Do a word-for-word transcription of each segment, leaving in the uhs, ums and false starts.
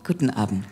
Guten Abend.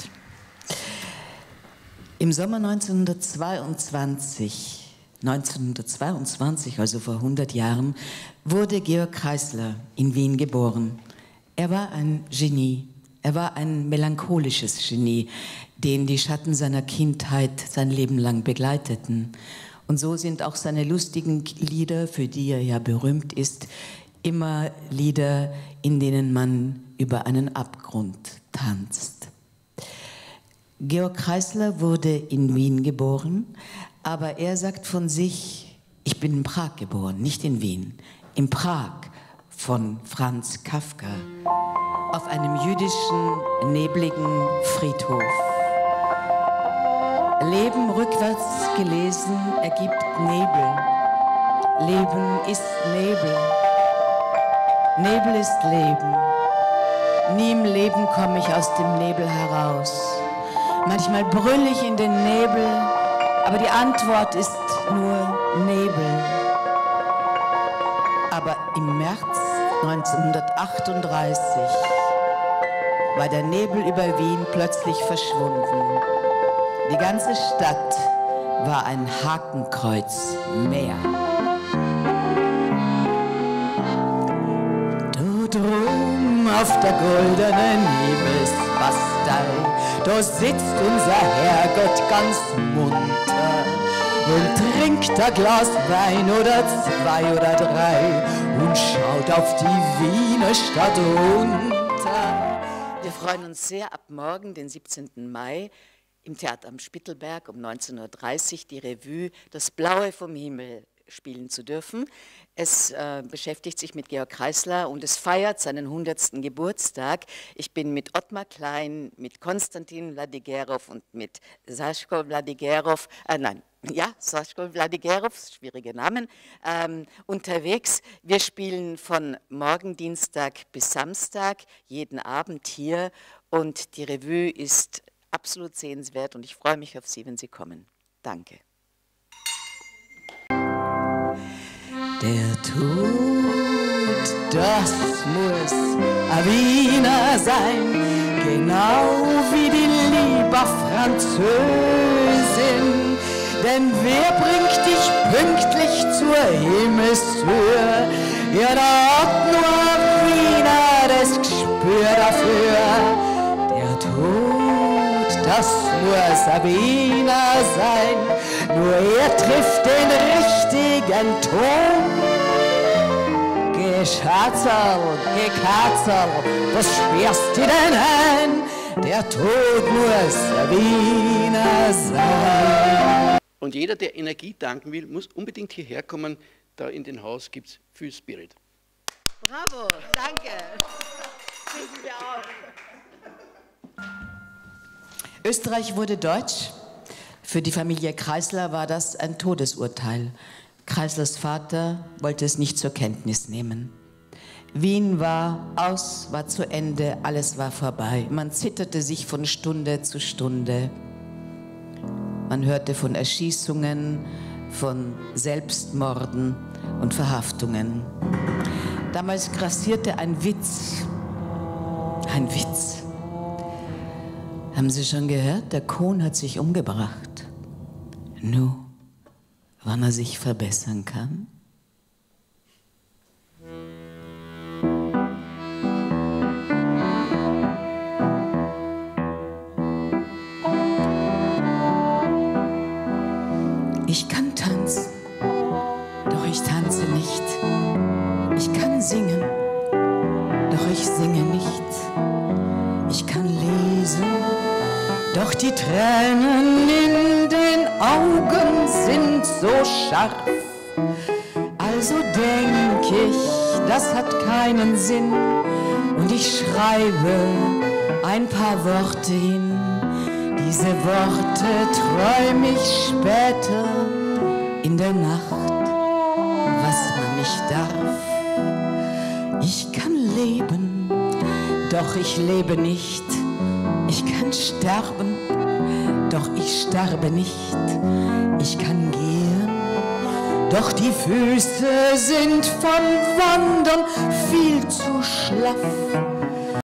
Im Sommer neunzehnhundertzweiundzwanzig, neunzehnhundertzweiundzwanzig, also vor hundert Jahren, wurde Georg Kreisler in Wien geboren. Er war ein Genie, er war ein melancholisches Genie, den die Schatten seiner Kindheit sein Leben lang begleiteten. Und so sind auch seine lustigen Lieder, für die er ja berühmt ist, immer Lieder, in denen man über einen Abgrund tanzt. Georg Kreisler wurde in Wien geboren, aber er sagt von sich, ich bin in Prag geboren, nicht in Wien, in Prag von Franz Kafka, auf einem jüdischen, nebligen Friedhof. Leben rückwärts gelesen ergibt Nebel. Leben ist Nebel. Nebel ist Leben. Nie im Leben komme ich aus dem Nebel heraus. Manchmal brülle ich in den Nebel, aber die Antwort ist nur Nebel. Aber im März neunzehnhundertachtunddreißig war der Nebel über Wien plötzlich verschwunden. Die ganze Stadt war ein Hakenkreuz mehr. Dort oben auf der goldenen Himmelsbastei, da sitzt unser Herrgott ganz munter und trinkt ein Glas Wein oder zwei oder drei und schaut auf die Wiener Stadt runter. Wir freuen uns sehr, ab morgen, den siebzehnten Mai, im Theater am Spittelberg um neunzehn Uhr dreißig die Revue Das Blaue vom Himmel spielen zu dürfen. Es äh, beschäftigt sich mit Georg Kreisler und es feiert seinen hundertsten Geburtstag. Ich bin mit Ottmar Klein, mit Konstantin Wladigerov und mit Saschko Wladigerov, äh, nein, ja, Saschko Wladigerov, schwierige Namen, ähm, unterwegs. Wir spielen von morgen Dienstag bis Samstag, jeden Abend hier, und die Revue ist absolut sehenswert und ich freue mich auf Sie, wenn Sie kommen. Danke. Der Tod, das muss ein Wiener sein, genau wie die liebe Französin. Denn wer bringt dich pünktlich zur Himmelstür? Ja, da hat nur ein Wiener das Gespür dafür. Der Tod, das muss ein Wiener sein, nur er trifft den richtigen Ton. Geh Schatzerl, geh Katzerl, was sperrst du denn ein? Der Tod muss ein Wiener sein. Und jeder, der Energie tanken will, muss unbedingt hierher kommen. Da in den Haus gibt es viel Spirit. Bravo, danke. Kriegen wir auch. Österreich wurde deutsch. Für die Familie Kreisler war das ein Todesurteil. Kreislers Vater wollte es nicht zur Kenntnis nehmen. Wien war aus, war zu Ende, alles war vorbei. Man zitterte sich von Stunde zu Stunde. Man hörte von Erschießungen, von Selbstmorden und Verhaftungen. Damals grassierte ein Witz. Ein Witz. Haben Sie schon gehört? Der Kohn hat sich umgebracht. Nu, wann er sich verbessern kann? Ich kann tanzen, doch ich tanze nicht. Ich kann singen, doch ich singe nicht. Ich kann lesen, doch die Tränen in den Augen sind so scharf. Also denk ich, das hat keinen Sinn, und ich schreibe ein paar Worte hin. Diese Worte träum ich später in der Nacht, was man nicht darf. Ich kann leben, doch ich lebe nicht. Ich kann sterben, doch ich sterbe nicht. Ich kann gehen, doch die Füße sind vom Wandern viel zu schlaff.